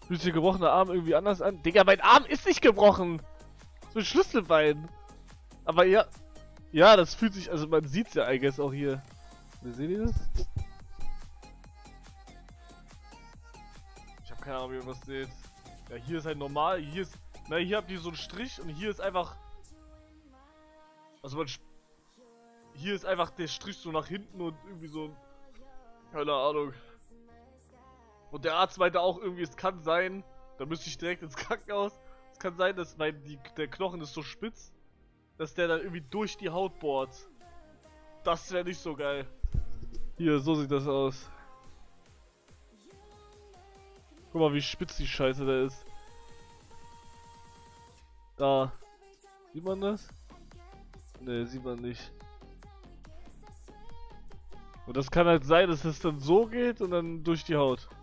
Fühlt sich der gebrochene Arm irgendwie anders an? Digga, mein Arm ist nicht gebrochen! So ein Schlüsselbein! Aber ja. Ja, das fühlt sich, also man sieht's ja eigentlich auch hier. Seht ihr das? Ich habe keine Ahnung, wie ihr das seht. Ja, hier ist halt normal, hier ist. Na, hier habt ihr so einen Strich und hier ist einfach. Also man. Hier ist einfach der Strich so nach hinten und irgendwie so. Keine Ahnung. Und der Arzt meinte auch irgendwie, es kann sein, da müsste ich direkt ins Krankenhaus. Es kann sein, dass der Knochen ist so spitz, dass der dann irgendwie durch die Haut bohrt. Das wäre nicht so geil. Hier, so sieht das aus. Guck mal, wie spitz die Scheiße da ist. Da. Sieht man das? Ne, sieht man nicht. Und das kann halt sein, dass es dann so geht und dann durch die Haut.